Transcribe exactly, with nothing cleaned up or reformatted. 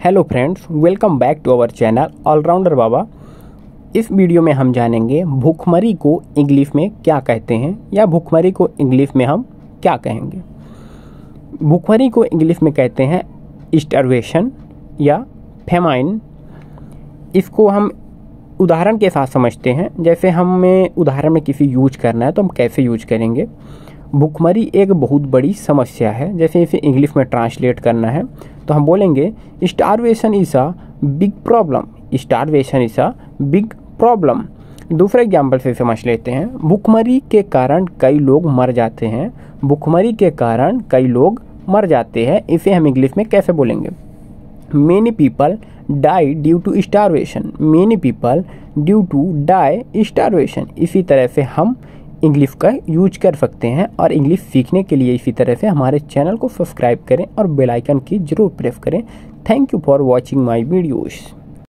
Hello friends, welcome back to our channel allrounder Baba. इस video में हम जानेंगे भूखमरी को इंग्लिश में क्या कहते हैं या भूखमरी को इंग्लिश में हम क्या कहेंगे। भूखमरी को इंग्लिश में कहते हैं स्टार्वेशन या फेमाइन। इसको हम उदाहरण के साथ समझते हैं। जैसे हमें उदाहरण में किसी यूज करना है तो हम कैसे यूज करेंगे। भूखमरी एक बहुत बड़ी समस्या है। जैसे इसे इंग्लिश में ट्रांसलेट करना है तो हम बोलेंगे starvation is a big problem. Starvation is a big problem. दूसरे एग्जाम्पल से समझ लेते हैं। भूखमरी के कारण कई लोग मर जाते हैं। भूखमरी के कारण कई लोग मर जाते हैं। इसे हम इंग्लिश में कैसे बोलेंगे। Many people die due to starvation. Many people due to die starvation. इसी तरह से हम इंग्लिश का यूज कर सकते हैं। और इंग्लिश सीखने के लिए इसी तरह से हमारे चैनल को सब्सक्राइब करें और बेल आइकन की जरूर प्रेस करें। Thank you for watching my videos.